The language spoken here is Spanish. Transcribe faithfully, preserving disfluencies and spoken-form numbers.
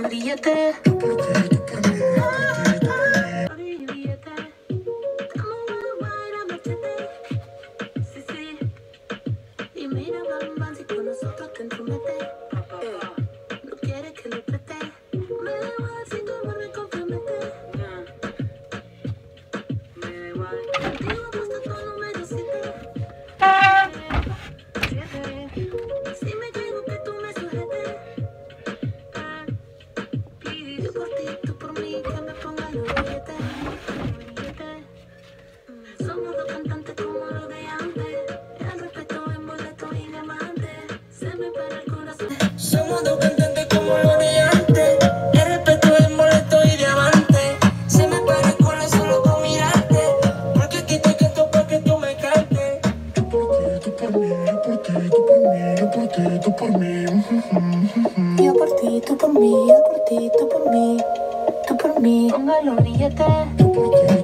los billetes. Tú por ti, tú por mí. Somos dos cantantes como los de antes. El respeto es molesto y diamante. Se me para el corazón solo con mirarte. Porque aquí te canto para que tú me cantes. Tú por ti, tú por mí, yo por ti, tú por mí, yo por ti, tú por mí. Yo por ti, tú por mí, yo por ti, tú por mí, tú por mí. Ponga los billetes. Tú por ti.